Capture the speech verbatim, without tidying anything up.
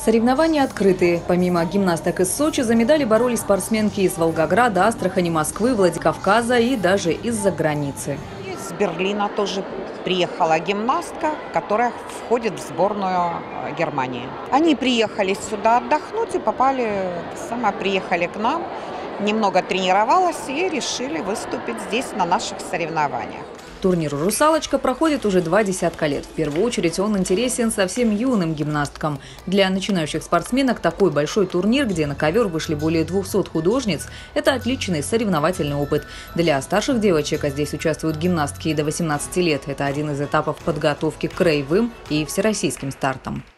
Соревнования открытые. Помимо гимнасток из Сочи, за медали боролись спортсменки из Волгограда, Астрахани, Москвы, Владикавказа и даже из-за границы. Из Берлина тоже приехала гимнастка, которая входит в сборную Германии. Они приехали сюда отдохнуть и попали, сама приехали к нам, немного тренировалась и решили выступить здесь на наших соревнованиях. Турнир «Русалочка» проходит уже два десятка лет. В первую очередь он интересен совсем юным гимнасткам. Для начинающих спортсменок такой большой турнир, где на ковер вышли более двухсот художниц, это отличный соревновательный опыт. Для старших девочек, а здесь участвуют гимнастки и до восемнадцати лет, это один из этапов подготовки к краевым и всероссийским стартам.